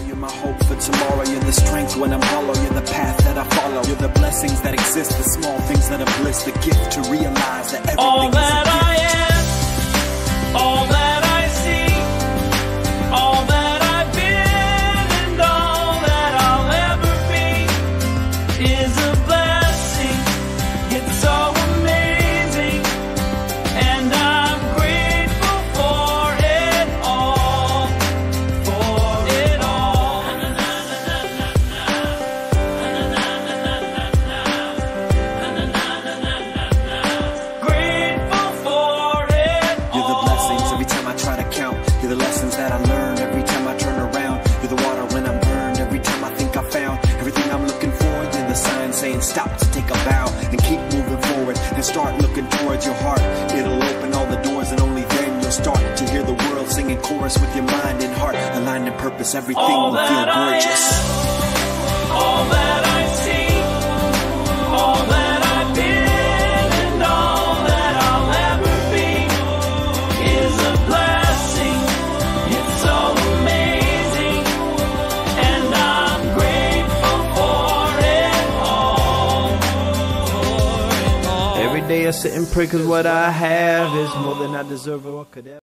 You're my hope for tomorrow. You're the strength when I'm hollow. You're the path that I follow. You're the blessings that exist, the small things that are bliss, the gift to realize that everything all is a that gift. I am, all that I see, all that I've been, and all that I'll ever be is a blessing. It's so amazing, and I'm grateful for it all, for it all. Grateful for it all. You're the blessings every time I try to count. You're the lessons that I learn every time I turn around. You're the water when I'm burned every time I think I found everything I'm looking for. You're the sign saying stop to take a bow and keep moving forward and start looking towards your heart. It'll open all the doors and only then you'll start to hear the world singing chorus with your mind and heart. Aligned in purpose, everything All will feel that I gorgeous. am, all that I see, all that I've been, and all that I'll ever be is a blessing. It's so amazing, and I'm grateful for it all. Every day I sit and pray, 'cause what I have is more than I deserve or could ever.